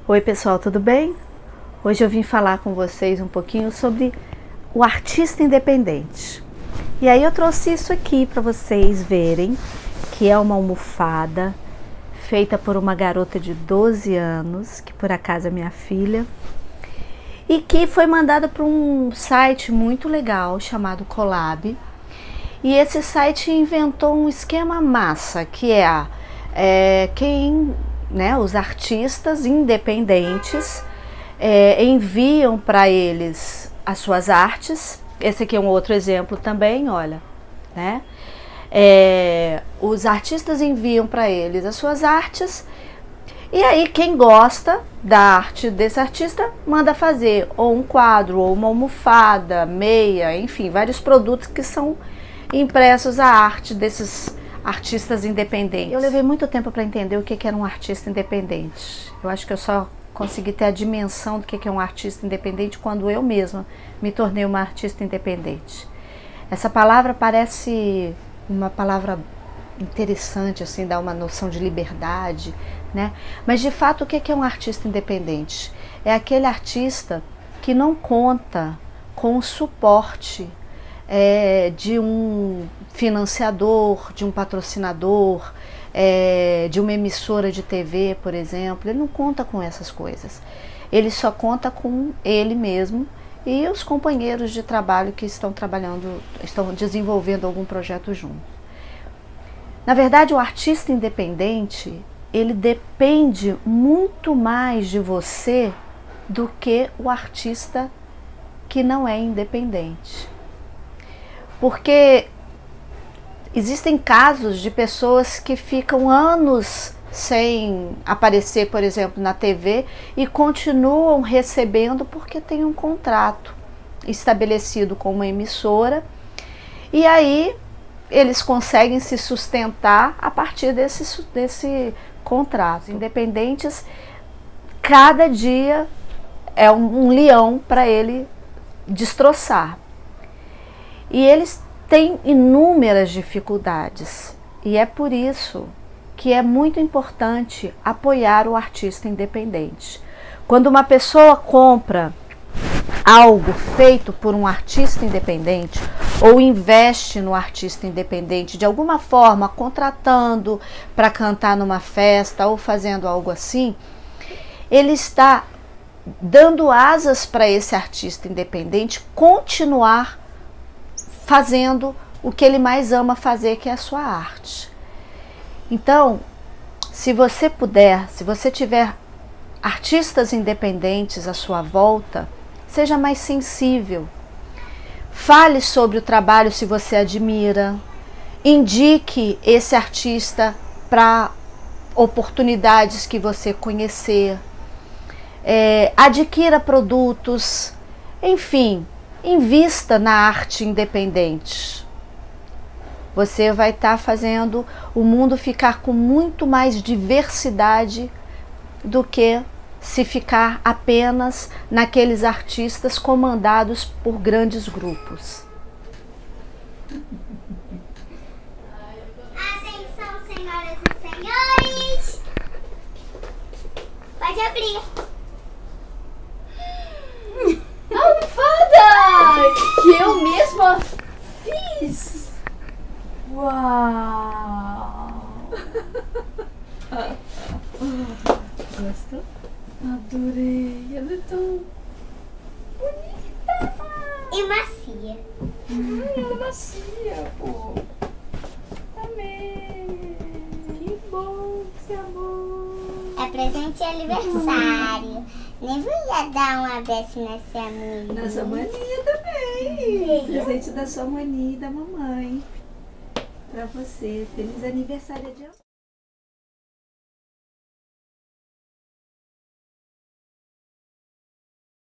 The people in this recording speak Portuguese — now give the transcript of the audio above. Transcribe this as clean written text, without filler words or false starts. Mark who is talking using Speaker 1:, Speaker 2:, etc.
Speaker 1: Oi pessoal, tudo bem? Hoje eu vim falar com vocês um pouquinho sobre o artista independente. E aí eu trouxe isso aqui para vocês verem, que é uma almofada feita por uma garota de 12 anos, que por acaso é minha filha, e que foi mandada para um site muito legal chamado Collab. E esse site inventou um esquema massa, que os artistas independentes enviam para eles as suas artes. Esse aqui é um outro exemplo também, olha, né? Os artistas enviam para eles as suas artes, e aí quem gosta da arte desse artista manda fazer ou um quadro, ou uma almofada, meia, enfim, vários produtos que são impressos a arte desses artistas independentes. Eu levei muito tempo para entender o que era um artista independente. Eu acho que eu só consegui ter a dimensão do que é um artista independente quando eu mesma me tornei uma artista independente. Essa palavra parece uma palavra interessante, assim, dá uma noção de liberdade, né? Mas de fato o que é um artista independente? É aquele artista que não conta com o suporte de um financiador, de um patrocinador, de uma emissora de TV, por exemplo. Ele não conta com essas coisas. Ele só conta com ele mesmo e os companheiros de trabalho que estão desenvolvendo algum projeto juntos. Na verdade, o artista independente, ele depende muito mais de você do que o artista que não é independente. Porque existem casos de pessoas que ficam anos sem aparecer, por exemplo, na TV e continuam recebendo porque tem um contrato estabelecido com uma emissora, e aí eles conseguem se sustentar a partir desse contrato. Independentes, cada dia é um leão para ele destroçar. E eles têm inúmeras dificuldades, e é por isso que é muito importante apoiar o artista independente. Quando uma pessoa compra algo feito por um artista independente, ou investe no artista independente de alguma forma, contratando para cantar numa festa ou fazendo algo assim, ele está dando asas para esse artista independente continuar fazendo o que ele mais ama fazer, que é a sua arte. Então, se você puder, se você tiver artistas independentes à sua volta, seja mais sensível. Fale sobre o trabalho se você admira. Indique esse artista para oportunidades que você conhecer. Adquira produtos, enfim. Invista na arte independente. Você vai estar fazendo o mundo ficar com muito mais diversidade do que se ficar apenas naqueles artistas comandados por grandes grupos.
Speaker 2: Atenção, senhoras e senhores! Pode abrir.
Speaker 3: Almofada! Que eu mesma fiz! Uau! Gostou? Adorei! Ela é tão bonita!
Speaker 2: E macia.
Speaker 3: Ela é macia, pô! Amei! Que bom que você amou!
Speaker 2: É presente de aniversário. Nem ia dar um abraço na sua mãe.
Speaker 1: Da sua maninha também. Presente da sua maninha e da mamãe. Pra você. Feliz aniversário de